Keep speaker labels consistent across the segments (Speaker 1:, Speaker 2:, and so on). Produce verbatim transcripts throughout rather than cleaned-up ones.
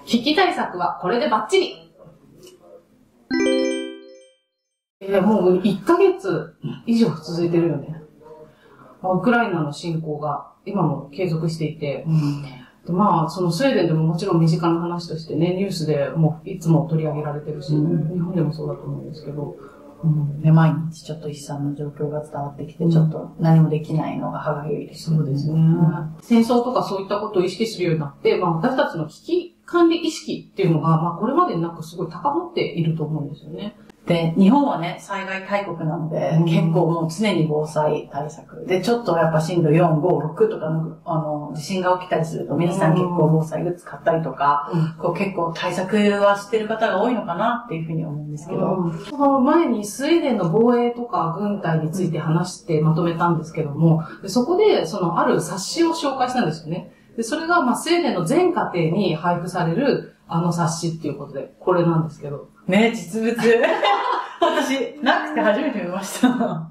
Speaker 1: 危機対策はこれでバッチリ。えー、もういっかげつ以上続いてるよね。ウクライナの侵攻が今も継続していて、うんでまあ、そのスウェーデンでももちろん身近な話としてね、ニュースでもういつも取り上げられてるし、うん、日本でもそうだと思うんですけど、
Speaker 2: うんね、毎日ちょっと悲惨な状況が伝わってきて、うん、ちょっと何もできないのが歯がゆいです、
Speaker 1: ね。そうですね、うん。戦争とかそういったことを意識するようになって、まあ私たちの危機管理意識っていうのが、まあこれまでになくすごい高まっていると思うんですよね。
Speaker 2: で、日本はね、災害大国なので、うん、結構もう常に防災対策。で、ちょっとやっぱ震度よん、ご、ろくとかの、あの、地震が起きたりすると、皆さん結構防災グッズ買ったりとか、うん、こう結構対策はしてる方が多いのかなっていうふうに思うんですけど。うん、
Speaker 1: その前にスウェーデンの防衛とか軍隊について話してまとめたんですけども、でそこで、そのある冊子を紹介したんですよね。で、それが、まあ、スウェーデンの全家庭に配布される、あの冊子っていうことで、これなんですけど。
Speaker 2: ね、実物。私、なくて初めて見ました。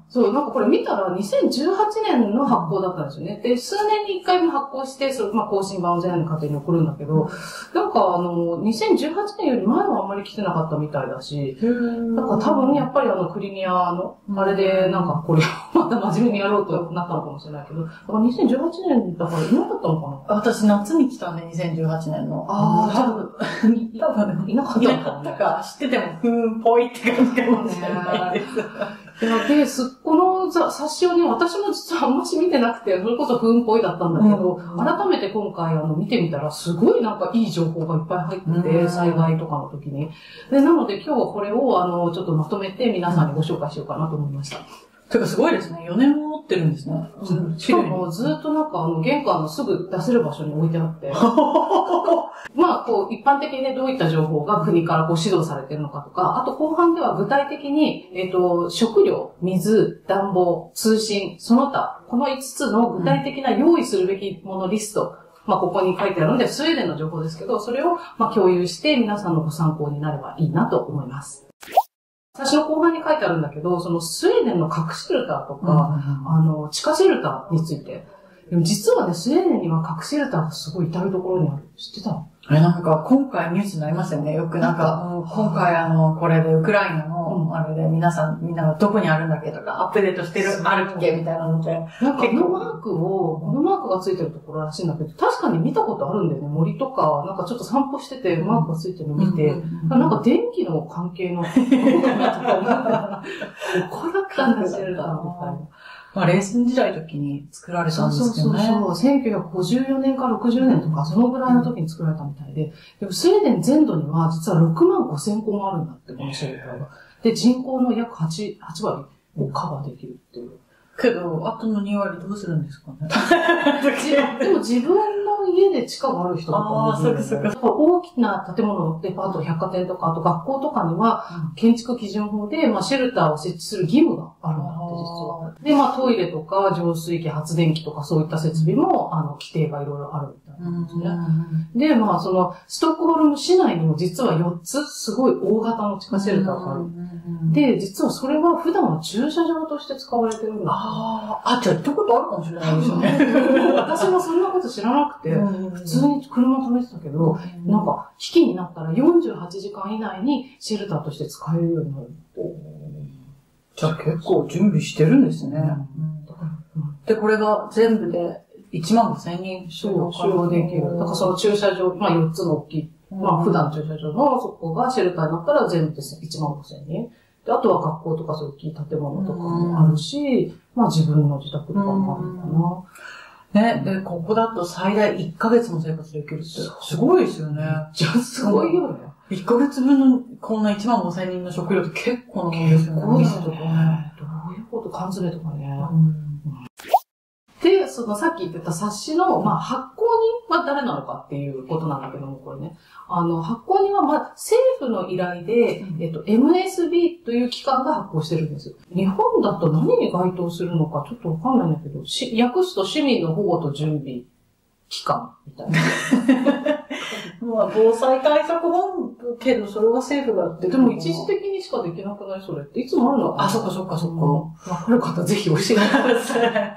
Speaker 1: そう、なんかこれ見たらにせんじゅうはちねんの発行だったんですよね。で、数年にいっかいも発行して、それ、まあ、更新版を全員の家庭に送るんだけど、なんかあの、にせんじゅうはちねんより前はあんまり来てなかったみたいだし、なんか多分やっぱりあの、クリミアの、あれでなんかこれをまた真面目にやろうとなったのかもしれないけど、だからにせんじゅうはちねんだからいなかったのかな。
Speaker 2: 私夏に来たね、にせんじゅうはちねんの。
Speaker 1: ああ、多分、多分いなかったのかも、ね。
Speaker 2: いなかったか、知ってても、ふーん、ぽいって感じかもしれないです。
Speaker 1: で、す、この冊子をね、私も実はあんまし見てなくて、それこそ不運っぽいだったんだけど、うん、改めて今回あの見てみたら、すごいなんかいい情報がいっぱい入ってて、うん、災害とかの時に。で、なので今日はこれをあの、ちょっとまとめて皆さんにご紹介しようかなと思いました。
Speaker 2: てかすごいですね。よねんも持ってるんですね。
Speaker 1: うん、しかもずっとなんかあの玄関のすぐ出せる場所に置いてあって。まあこう一般的にねどういった情報が国からこう指導されてるのかとか、あと後半では具体的にえっと食料、水、暖房、通信、その他このいつつの具体的な用意するべきものリスト。まあここに書いてあるのでスウェーデンの情報ですけど、それをまあ共有して皆さんのご参考になればいいなと思います。最初の後半に書いてあるんだけど、そのスウェーデンの核シェルターとか、うんうんうん、あの、地下シェルターについて。でも実はね、スウェーデンには核シェルターがすごい至るところにある。知ってたの？
Speaker 2: あれなんか今回ニュースになりましたよね。よくなんか、今回あの、これでウクライナの、あれで皆さん、みんながどこにあるんだっけとか、アップデートしてる、あるっけみたいなので。
Speaker 1: なんかこのマークを、このマークがついてるところらしいんだけど、確かに見たことあるんだよね。森とか、なんかちょっと散歩してて、マークがついてるのを見て、なんか電気の関係の、ここだったんだ、シェルターみたいな。
Speaker 2: まあ、冷戦時代の時に作られたんですけどね。
Speaker 1: そうそうそう。せんきゅうひゃくごじゅうよねんかろくじゅうねんとか、そのぐらいの時に作られたみたいで。でもスウェーデン全土には実はろくまんごせんこもあるんだって、このシェルターが。で、人口の約はち、はちわりをカバーできるっていう。
Speaker 2: けど、あとのにわりどうするんですかね。
Speaker 1: でも自分の家で地下がある人とかもいる、ね。ああ、そうかそうか。大きな建物、デパート、百貨店とか、あと学校とかには、建築基準法で、まあ、シェルターを設置する義務があるんだって、実は。で、まあ、トイレとか、浄水器、発電機とか、そういった設備も、あの、規定がいろいろあるみたいなんですね。で、まあ、その、ストックホルム市内にも実はよっつ、すごい大型の地下シェルターがある。で、実はそれは普段は駐車場として使われてるんだ。
Speaker 2: ああ、あ、じゃあ行ったことあるかもしれないですよね。
Speaker 1: 私もそんなこと知らなくて、普通に車止めてたけど、なんか、危機になったらよんじゅうはちじかん以内にシェルターとして使えるようになる。
Speaker 2: じゃあ結構準備してるんですね。で、これが全部でいちまんごせんにん
Speaker 1: 収容できる。だからその駐車場、まあよっつの大きい、まあ普段駐車場のそこがシェルターになったら全部でいちまんごせんにん。で、あとは学校とかそういう大きい建物とかもあるし、まあ自分の自宅とかもあるのか
Speaker 2: な。ね、で、ここだと最大いっかげつも生活できるって、すごいですよね。
Speaker 1: じゃあすごいよね。
Speaker 2: いっかげつぶんのこんないちまんごせんにんの食料って結構なもんですよね。
Speaker 1: 結構ですよね。どういうこと？缶詰とかね。で、そのさっき言ってた冊子の、まあ、発行人は誰なのかっていうことなんだけども、これね。あの、発行人は、まあ、政府の依頼で、えっと、エムエスビー という機関が発行してるんです。日本だと何に該当するのかちょっとわかんないんだけど、し訳すと市民の保護と準備機関みたいな。
Speaker 2: まあ、防災対策本部けど、それは政府がやって
Speaker 1: でも一時的にしかできなくないそれって。いつもあるの？
Speaker 2: あ、そっかそっかそっか。
Speaker 1: わかる方ぜひ教えてください。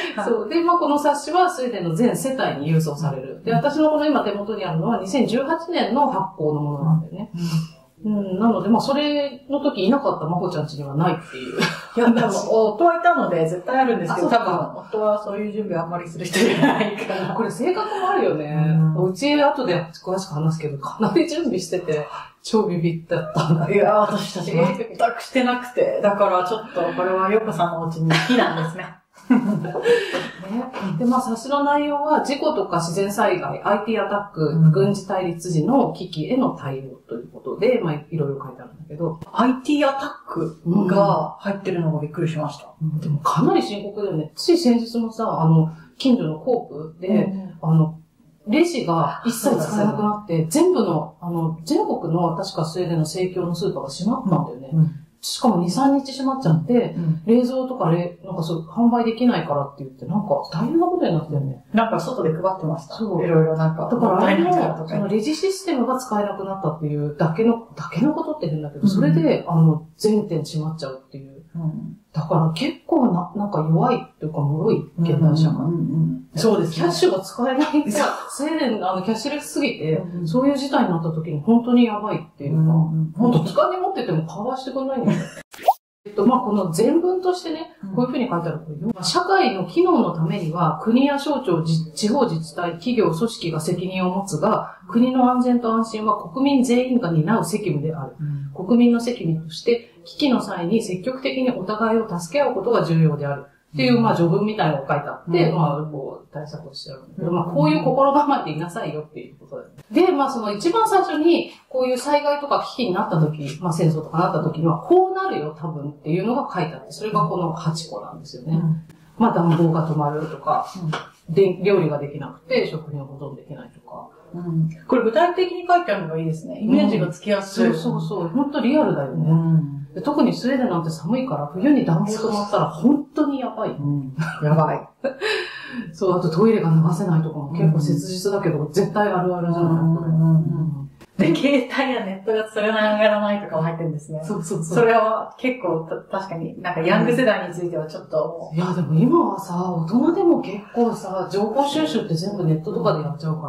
Speaker 1: そう。で、まあ、この冊子はスウェーデンの全世帯に郵送される。で、私のこの今手元にあるのはにせんじゅうはちねんの発行のものなんだよね。うん、なので、まあ、それの時いなかったまほちゃん家にはないっていう。
Speaker 2: いや、多分、夫はいたので絶対あるんですけど、多分、夫はそういう準備あんまりする人じゃないから。
Speaker 1: これ性格もあるよね。うん、うち後で詳しく話すけど、かなり準備してて、超ビビったったんだ。
Speaker 2: いや、私たち全くしてなくて、だからちょっと、これはヨコさんのお家に避難ですね。
Speaker 1: ね、で、まあ、冊子の内容は、事故とか自然災害、アイティー アタック、うん、軍事対立時の危機への対応ということで、まあ、いろいろ書いてあるんだけど。
Speaker 2: アイティー アタックが入ってるのがびっくりしました。
Speaker 1: うん、でも、かなり深刻だよね。つい先日もさ、あの、近所のコープで、うん、あの、レジが一切使えなくなって、全部の、あの、全国の確かスウェーデンの生協のスーパーが閉まったんだよね。うんうん、しかもに、さんにち閉まっちゃって、うん、冷蔵とかれ、なんかそう、販売できないからって言って、なんか大変なことになってたよね。
Speaker 2: なんか外で配ってました。
Speaker 1: そう。
Speaker 2: いろいろなんか。
Speaker 1: だからあれの、そのレジシステムが使えなくなったっていうだけの、だけのことって変だけど、それで、あの、全店閉まっちゃうっていう。うん、だから結構な、なんか弱いっていうか、脆い現代社会。そうです、ね。キャッシュが使えない。スウェーデン、あの、キャッシュレスすぎて、うん、そういう事態になった時に本当にやばいっていうか、本当使い持っててもカバーしてくれないんだよ。えっと、まあ、この全文としてね、こういうふうに書いてあると、うん、社会の機能のためには、国や省庁、地方自治体、企業、組織が責任を持つが、国の安全と安心は国民全員が担う責務である。うん、国民の責任として、危機の際に積極的にお互いを助け合うことが重要である。っていう、まあ、序文みたいなのが書いてあって、うん、まあ、こう、対策をしてあるんだけど、まあ、こういう心構えていなさいよっていうことだよね。で、まあ、その一番最初に、こういう災害とか危機になった時、まあ、戦争とかなった時には、こうなるよ、多分っていうのが書いてあって、それがこのはちこなんですよね。うん、まあ、暖房が止まるとか、うん、で、料理ができなくて、食品を保存できないとか。
Speaker 2: うん、これ具体的に書いてあるのがいいですね。イメージがつきやすい。
Speaker 1: うん、そうそうそう。本当リアルだよね。うんで特にスウェーデンなんて寒いから冬に暖房止まったら本当にやばい。うん、
Speaker 2: やばい。
Speaker 1: そう、あとトイレが流せないとかも結構切実だけど、うん、絶対あるあるじゃない、うんこれ、うん
Speaker 2: で、携帯やネットがつながらないとかも入ってるんですね。
Speaker 1: そうそうそう。
Speaker 2: それは結構確かに、なんかヤング世代についてはちょっと、
Speaker 1: うん。いや、でも今はさ、大人でも結構さ、情報収集って全部ネットとかでやっちゃうから、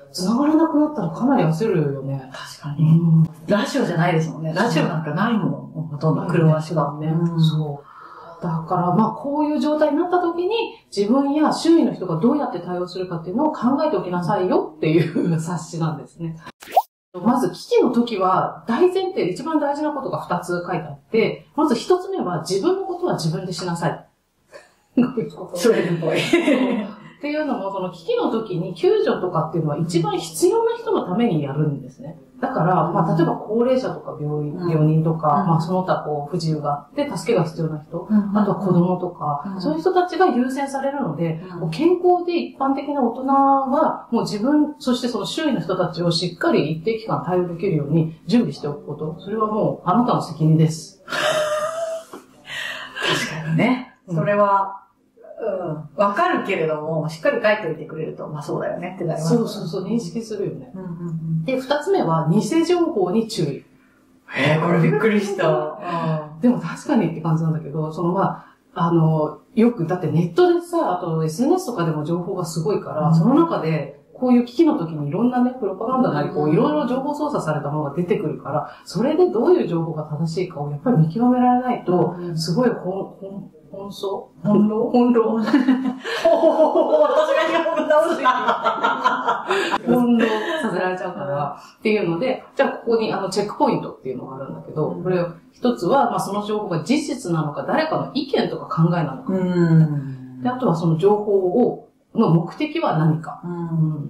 Speaker 1: 繋がらなくなったらかなり焦るよね。
Speaker 2: 確かに。うん、ラジオじゃないですもんね。ラジオなんかないもん。ほとんど車足が
Speaker 1: ね。うん、そう。だから、まあ、こういう状態になった時に、自分や周囲の人がどうやって対応するかっていうのを考えておきなさいよっていう冊子なんですね。まず、危機の時は、大前提で一番大事なことがふたつ書いてあって、まずひとつめは、自分のことは自分でしなさい。
Speaker 2: それっぽい。
Speaker 1: っていうのも、その危機の時に救助とかっていうのは一番必要な人のためにやるんですね。だから、まあ、例えば高齢者とか病院、病人とか、うん、まあ、その他こう、不自由があって、助けが必要な人、うん、あとは子供とか、うん、そういう人たちが優先されるので、うん、健康で一般的な大人は、もう自分、そしてその周囲の人たちをしっかり一定期間対応できるように準備しておくこと。それはもう、あなたの責任です。
Speaker 2: 確かにね。それは、うん。わかるけれども、しっかり書いておいてくれると、まあそうだよねってなります、ね。
Speaker 1: そうそうそう、認識するよね。うんうんうん、で、二つ目は、偽情報に注意。
Speaker 2: へぇ、これびっくりした。
Speaker 1: うん、でも確かにって感じなんだけど、そのまあ、あの、よく、だってネットでさ、あと エスエヌエス とかでも情報がすごいから、うん、その中で、こういう危機の時にいろんなね、プロパガンダなり、こう、いろいろ情報操作されたものが出てくるから、それでどういう情報が正しいかをやっぱり見極められないと、すごい本、本、本相
Speaker 2: 本浪
Speaker 1: 本浪私が
Speaker 2: 日本語直し
Speaker 1: 翻弄させられちゃうから、っていうので、じゃあここにあのチェックポイントっていうのがあるんだけど、これ一つは、まあその情報が事実なのか、誰かの意見とか考えなのか。で、あとはその情報を、の目的は何か。
Speaker 2: うん、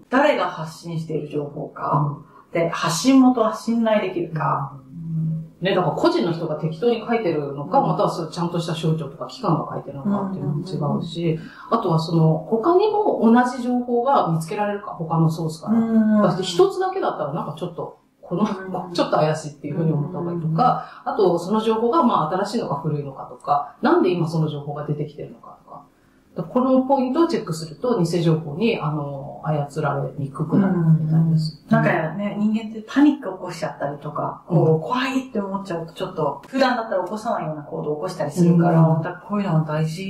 Speaker 2: 誰が発信している情報か。うん、で、発信元は信頼できるか。
Speaker 1: ね、だから個人の人が適当に書いてるのか、うん、またはそれちゃんとした省庁とか機関が書いてるのかっていうのも違うし、あとはその、他にも同じ情報が見つけられるか、他のソースから。だって一つだけだったらなんかちょっと、この、ちょっと怪しいっていうふうに思った方がいいとか、あとその情報がまあ新しいのか古いのかとか、なんで今その情報が出てきてるのかとか。このポイントをチェックすると、偽情報に、あの、操られにくくなるみたいです。
Speaker 2: なんかね、人間ってパニック起こしちゃったりとか、こう、うん、怖いって思っちゃうと、ちょっと、普段だったら起こさないような行動を起こしたりするから、うん、だからこういうのは大事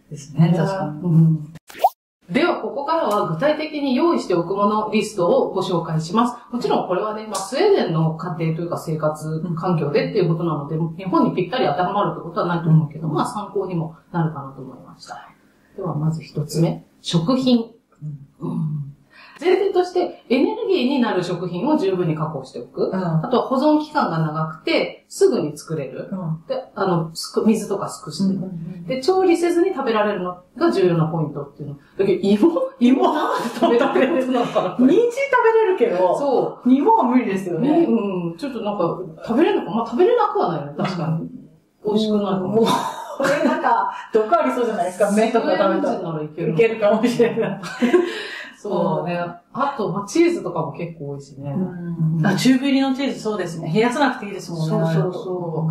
Speaker 2: ですね、確かに。
Speaker 1: うんでは、ここからは具体的に用意しておくものリストをご紹介します。もちろんこれはね、まあ、スウェーデンの家庭というか生活環境でっていうことなので、日本にぴったり当てはまるってことはないと思うけど、まあ参考にもなるかなと思いました。では、まず一つ目。食品。うんうん前提としてエネルギーになる食品を十分に確保しておく。うん、あとは保存期間が長くてすぐに作れる。うん、で、あの、水とかすくして、うん、で、調理せずに食べられるのが重要なポイントっていうの。だけど芋芋なんで食べられるのかな
Speaker 2: 人参食べれるけど、
Speaker 1: そう。
Speaker 2: 芋は無理ですよね。
Speaker 1: うん。ちょっとなんか、食べれるのかまあ食べれなくはないよね。確かに。うん、美味しくないかも。
Speaker 2: これなんか、毒ありそうじゃないですか。麺とか食べたら。いける。いけるかもしれない。
Speaker 1: そうね。あと、まあ、チーズとかも結構多いしね。
Speaker 2: うん、あ、チューブ入りのチーズそうですね。冷やさなくていいですもんね。
Speaker 1: そうそうそう。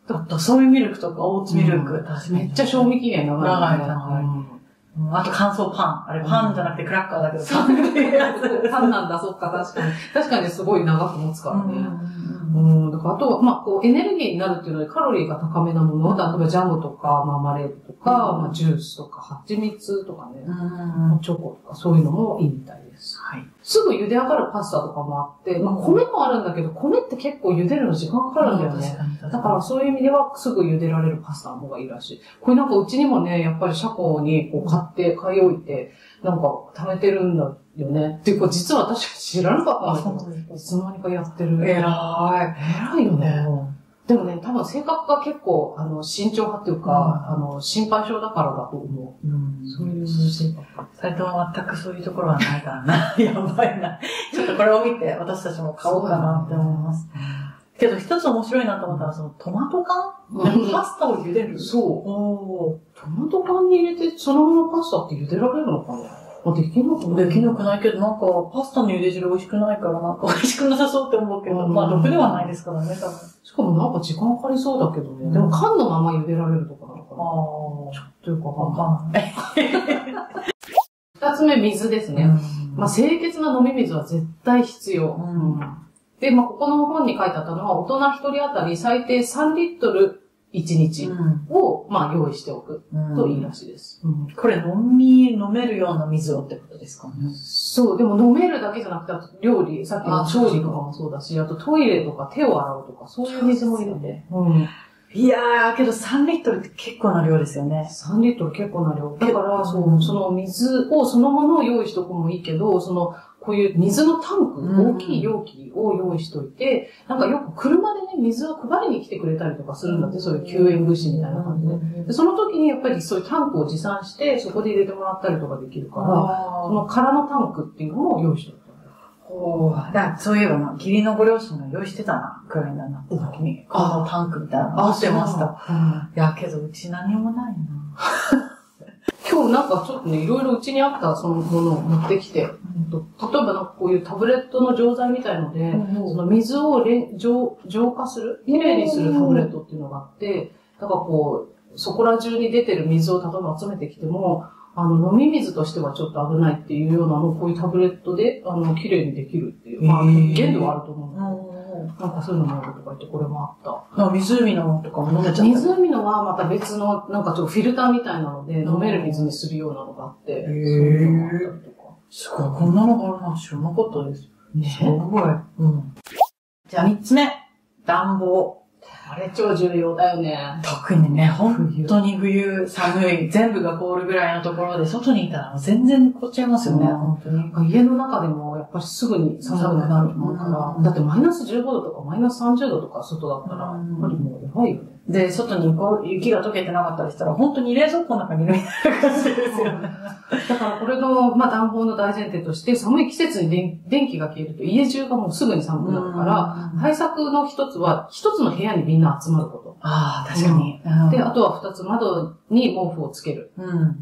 Speaker 2: だったソイミルクとかオーツミルク。うん、
Speaker 1: めっちゃ賞味期限長い、ね。
Speaker 2: 長い長い。うん、あと乾燥パン。あれパンじゃなくてクラッカーだけど、パンっていうやつ。
Speaker 1: パンなんだ、そっか、確かに。確かにすごい長く持つからね。うん、だからあとは、まあ、こう、エネルギーになるっていうので、カロリーが高めなもの、例えばジャムとか、マーマレードとか、うん、まあ、ジュースとか、蜂蜜とかね、うん、チョコとか、そういうのもいいみたいです。はい。すぐ茹で上がるパスタとかもあって、まあ、米もあるんだけど、米って結構茹でるの時間かかるんだよね。うん、だからそういう意味では、すぐ茹でられるパスタの方がいいらしい。これなんかうちにもね、やっぱり車庫にこう買って、買い置いて、なんか貯めてるんだよね。っていうか、実は私知らなかったんだけど、いつの間にかやってる。
Speaker 2: 偉い。
Speaker 1: 偉いよね。でもね、多分性格が結構、あの、慎重派っていうか、うん、あの、心配性だからだと思う。うん、そういう性格。
Speaker 2: 二人とも全くそういうところはないからな。やばいな。ちょっとこれを見て、私たちも買おうかなって思います。けど一つ面白いなと思ったら、そのトマト缶、うん、パスタを茹でる
Speaker 1: そう。おトマト缶に入れて、そのままパスタって茹でられるのかなあ、できなくない
Speaker 2: できなくないけど、なんか、パスタの茹で汁美味しくないから、なんか美味しくなさそうって思うけど、まあ、毒ではないですからね、多分。
Speaker 1: しかもなんか時間かかりそうだけどね。うん、でも缶のまま茹でられるとかなのかなああ。ちょっとよくわかんない。二つ目、水ですね。うん、まあ、清潔な飲み水は絶対必要。うんで、まあ、ここの本に書いてあったのは、大人一人当たり最低さんリットルいちにちを、まあ、用意しておくといいらしいです。
Speaker 2: うんうん、これ飲み、飲めるような水をってことですかね。
Speaker 1: そう、でも飲めるだけじゃなくて、あと料理、さっきの調理とかもそうだし、あとトイレとか手を洗うとか、そういう水も入れて。うん、
Speaker 2: いやー、けどさんリットルって結構な量ですよね。
Speaker 1: さんリットル結構な量。だから、そう、その水を、そのものを用意しておくもいいけど、その、こういう水のタンク、大きい容器を用意しといて、なんかよく車でね、水を配りに来てくれたりとかするんだって、そういう救援物資みたいな感じで。でその時にやっぱりそういうタンクを持参して、そこで入れてもらったりとかできるから、その空のタンクっていうのも用意しておく。
Speaker 2: ほう。だそういえばな、義理のご両親が用意してたな、くらいだなって時に、このタンクみたいなの持ってました。いや、けどうち何もないな。
Speaker 1: 今日なんかちょっとね、いろいろうちにあったそのものを持ってきて、うん、例えばなんかこういうタブレットの錠剤みたいので、うん、その水を浄浄化する、きれいにするタブレットっていうのがあって、だからこう、そこら中に出てる水を例えば集めてきても、あの、飲み水としてはちょっと危ないっていうようなのをこういうタブレットで、あの、きれいにできるっていう。まあ、限度はあると思うんだけど。なんかそういうのもあるとか言って、これもあった。
Speaker 2: 湖のとかも飲めちゃった。
Speaker 1: 湖のはまた別の、なんかちょっとフィルターみたいなので、飲める水にするようなのがあって。へ
Speaker 2: ぇー。すごい、こんなのがあるの知らなかったです。ね。すごい。うん。じゃあ三つ目。暖房。
Speaker 1: あれ超重要だよね。
Speaker 2: 特にね、本当に冬寒い、全部が凍るぐらいのところで外にいたら全然凍っちゃいますよね、うん、本当に。
Speaker 1: 家の中でもやっぱりすぐに寒くなると思うから、うん、だってマイナスじゅうごどとかマイナスさんじゅうどとか外だったら、やっぱりもうやばいよね。
Speaker 2: で、外にこう雪が溶けてなかったりしたら、本当に冷蔵庫の中にいるみたいな感じですよね。
Speaker 1: だからこれの、まあ、暖房の大前提として、寒い季節に電電気が消えると家中がもうすぐに寒くなるから、対策の一つは、一つの部屋にみんな集まること。
Speaker 2: ああ、確かに、
Speaker 1: うん。で、あとは二つ、窓に毛布をつける。うん、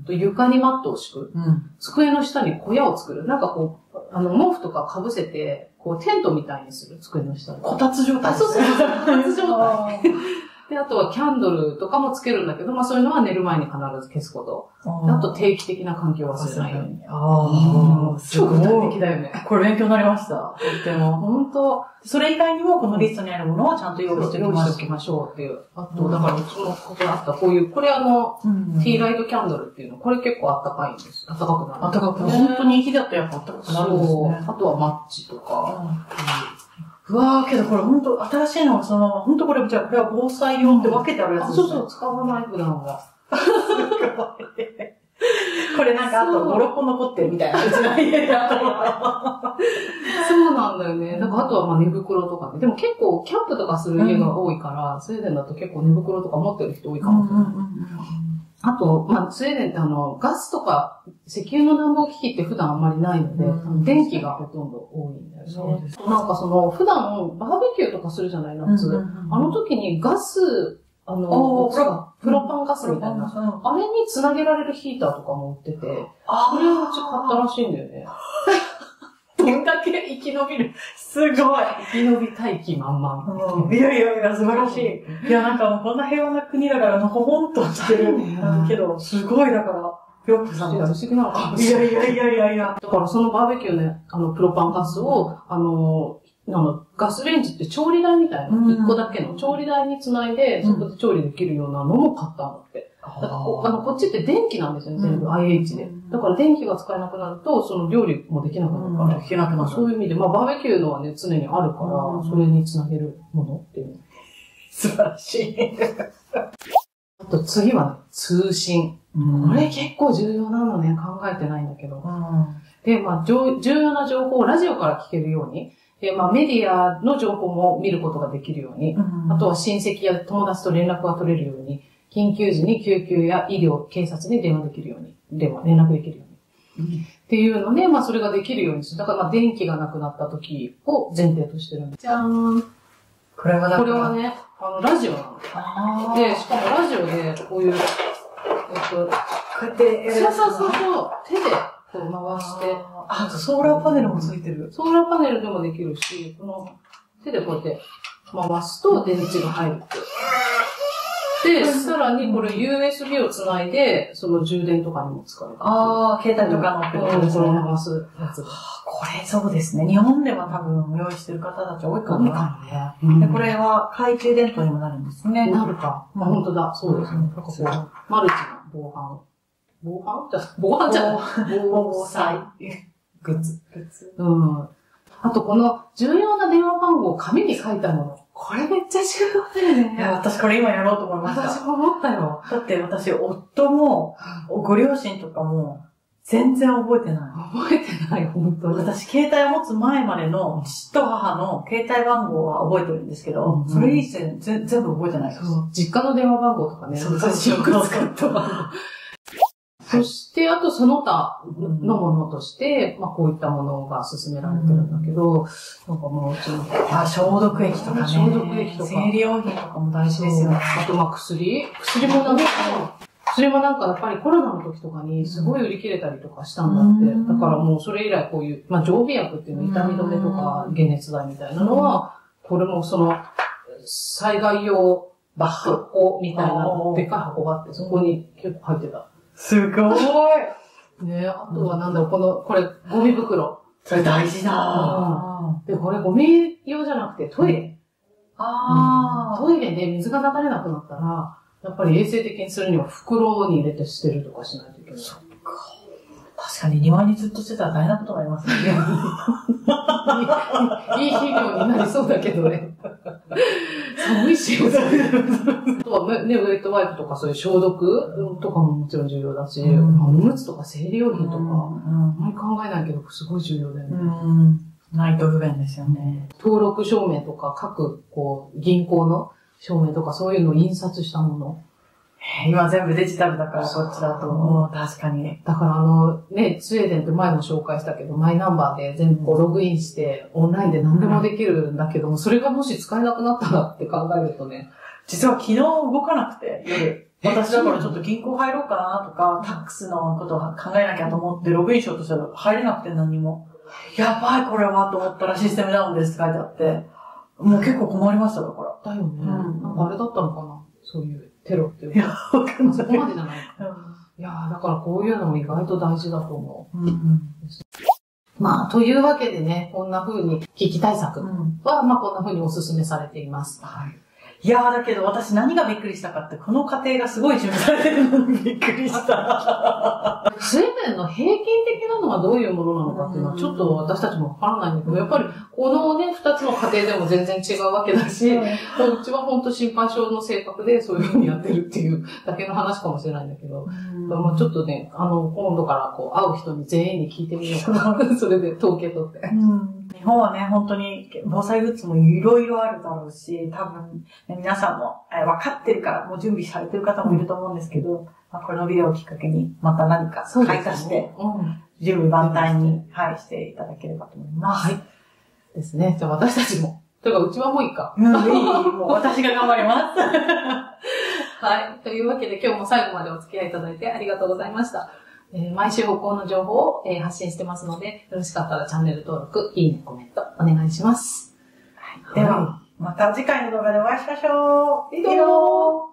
Speaker 1: と床にマットを敷く、うん。机の下に小屋を作る。なんかこう、あの、毛布とか被せて、こう、テントみたいにする。机の下に。
Speaker 2: こたつ状態。
Speaker 1: そうそうそう。こたつ状態。 で、あとはキャンドルとかもつけるんだけど、まあそういうのは寝る前に必ず消すこと。あと定期的な換気を忘れないように。
Speaker 2: ああ、
Speaker 1: 超具体的だよね。
Speaker 2: これ勉強になりました。とっても。
Speaker 1: 本当。
Speaker 2: それ以外にもこのリストにあるものをちゃんと用意してお
Speaker 1: きましょうっていう。あと、だからそのここにあったこういう、これあの、ティーライトキャンドルっていうの、これ結構あったかいんです。あったかくなる。
Speaker 2: あったかくなる。本当に火だとやっぱあったかくなるんですね。
Speaker 1: あとはマッチとか。
Speaker 2: うわー、けどこれ本当新しいのがそのまま、本当これ、じゃあこれは防災用って分けてあるやつですね。
Speaker 1: そうそう、使わない普段は。
Speaker 2: これなんかあとご、ろっぽ残ってるみたいな。うちの家であと
Speaker 1: そうなんだよね。だからあとはまあ寝袋とかね。でも結構キャンプとかする家が多いから、うん、スウェーデンだと結構寝袋とか持ってる人多いかもしれない。あと、まあ、スウェーデンってあの、ガスとか石油の暖房機器って普段あんまりないので、うん、電気がほとんど多いんだよね。そうです。なんかその、普段バーベキューとかするじゃない、夏。うんうんうん、あの時にガス、あの、プロパンガスみたいな、うん、あれにつなげられるヒーターとかも売ってて、それをうち買ったらしいんだよね。どんだけ生き延びる。
Speaker 2: すごい。
Speaker 1: 生き延びたい気満々。
Speaker 2: うん、いやいやいや、素晴らしい。いや、なんかもうこんな平和な国だから、のほほんとしてる。けど、すごい、だから、よくさんが
Speaker 1: 不思議なのかもしれない。
Speaker 2: いやいやいやいやいや。
Speaker 1: だからそのバーベキューね、あの、プロパンガスを、あの、あの、ガスレンジって調理台みたいな、一、うん、個だけの調理台につないで、そこで調理できるようなのも買ったんだって。だからこあのこっちって電気なんですよね、全部、うん、アイエイチ で。だから電気が使えなくなると、その料理もできなくなるから、
Speaker 2: できなくなる。
Speaker 1: そういう意味で、まあバーベキューのはね、常にあるから、うん、それにつなげるものっていう。
Speaker 2: 素晴らしい。
Speaker 1: あと次はね、通信。うん、これ結構重要なのね、考えてないんだけど。うん、で、まあ、重要な情報をラジオから聞けるように、で、まあ、メディアの情報も見ることができるように、うん、あとは親戚や友達と連絡が取れるように、緊急時に救急や医療、警察に電話できるように、電話、連絡できるように。うん、っていうので、まあ、それができるようにする。だから、まあ、電気がなくなった時を前提としてるんです。じゃーん。
Speaker 2: これはだ
Speaker 1: これはね、あの、ラジオなの。で、しかもラジオで、こういう、えっと、
Speaker 2: こうやって、
Speaker 1: そうそうそうそう、手でこう回して。
Speaker 2: あ、ソーラーパネルもついてる。
Speaker 1: ソーラーパネルでもできるし、この手でこうやって回すと電池が入るって。で、さらにこれ ユーエスビー をつないで、その充電とかにも使える。
Speaker 2: ああ、携帯とかのってこと
Speaker 1: ですね。回すやつが。
Speaker 2: これそうですね。日本では多分用意してる方たち多いかも。
Speaker 1: 多いかも
Speaker 2: ね。で、これは懐中電灯にもなるんですね。
Speaker 1: なるか。まあ本当だ。そうですね。なんかこう、マルチな防犯。防犯じゃ、防犯じゃない。防災グッズ。グッズ。うん。あとこの重要な電話番号を紙に書いたもの。これめっちゃ重要だよね。
Speaker 2: いや、私これ今やろうと思いました。
Speaker 1: 私も思ったよ。
Speaker 2: だって私、夫も、ご両親とかも、全然覚えてない。
Speaker 1: 覚えてない、本当に。
Speaker 2: 私、携帯を持つ前までの父と母の携帯番号は覚えてるんですけど、うん、それ以前全部覚えてないです。
Speaker 1: 実家の電話番号とかね、私よく使った番号。そして、あとその他のものとして、まあこういったものが勧められてるんだけど、なんかもううちの、
Speaker 2: あ、消毒液とかね。
Speaker 1: 消毒液とか。
Speaker 2: 生理用品とかも大事ですよね。
Speaker 1: あとまあ薬薬もなんか、薬もなんかやっぱりコロナの時とかにすごい売り切れたりとかしたんだって。だからもうそれ以来こういう、まあ常備薬っていうの、痛み止めとか解熱剤みたいなのは、これもその、災害用バッグみたいなでっかい箱があって、そこに結構入ってた。
Speaker 2: すごい。
Speaker 1: ね、あとはなんだろう、この、これ、ゴミ袋。
Speaker 2: それ大事だ、
Speaker 1: うん。で、これゴミ用じゃなくてトイレ。
Speaker 2: ああ、
Speaker 1: うん、トイレで水が流れなくなったら、やっぱり衛生的にするには袋に入れて捨てるとかしないといけない。
Speaker 2: そっか。確かに庭にずっとしてたら大変なことになりますね。
Speaker 1: いい肥料になりそうだけどね。寒いし、あとはね、ウェットワイプとかそういう消毒とかももちろん重要だし、うん、おむつとか生理用品とか、うん、あんまり考えないけど、すごい重要だよね。うん、
Speaker 2: ないと不便ですよね。
Speaker 1: 登録証明とか各、こう、銀行の証明とかそういうのを印刷したもの。
Speaker 2: 今全部デジタルだからこっちだと思う。確かに。
Speaker 1: だからあの、ね、スウェーデンって前も紹介したけど、マイナンバーで全部こうログインして、オンラインで何でもできるんだけども、それがもし使えなくなったらって考えるとね。
Speaker 2: 実は昨日動かなくて、夜。私だからちょっと銀行入ろうかなとか、タックスのことを考えなきゃと思ってログインしようとしたら入れなくて何も。やばいこれはと思ったらシステムダウンですって書いてあって、もう結構困りましただから。
Speaker 1: だよね。うん、なんかあれだったのかな。 そういうテロっていう
Speaker 2: いや、
Speaker 1: か。
Speaker 2: わかんない。
Speaker 1: そこまでじゃないか。いやーだからこういうのも意外と大事だと思う。
Speaker 2: うんうん、
Speaker 1: まあ、というわけでね、こんな風に危機対策は、
Speaker 2: うん、
Speaker 1: まあこんな風にお勧めされています。
Speaker 2: はい。いやーだけど私何がびっくりしたかって、この過程がすごい準備されてるのにびっくりした。
Speaker 1: スウェーデンの平均的なのはどういうものなのかっていうのはちょっと私たちもわからないんだけど、やっぱりこのね、二つの過程でも全然違うわけだし、うちは本当心配性の性格でそういう風にやってるっていうだけの話かもしれないんだけど、まあちょっとね、あの、今度からこう会う人に全員に聞いてみようかな。それで統計取って。
Speaker 2: うん日本はね、本当に防災グッズもいろいろあるだろうし、多分、ね、皆さんも、えー、分かってるからもう準備されてる方もいると思うんですけど、まあ、このビデオをきっかけにまた何か買い足して、うん、準備万端に、はい、していただければと思います。はい。
Speaker 1: ですね。じゃあ私たちも。というか、うちはもういいか。
Speaker 2: うん、いい、もう私が頑張ります。
Speaker 1: はい。というわけで今日も最後までお付き合いいただいてありがとうございました。えー、毎週歩行の情報を、えー、発信してますので、よろしかったらチャンネル登録、いいね、コメントお願いします。
Speaker 2: はい、では、また次回の動画でお会いしましょう。
Speaker 1: いいよー。